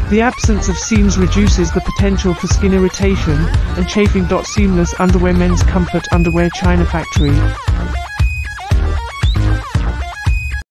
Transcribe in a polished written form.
The absence of seams reduces the potential for skin irritation, and chafing.seamless underwear men's comfort underwear China factory.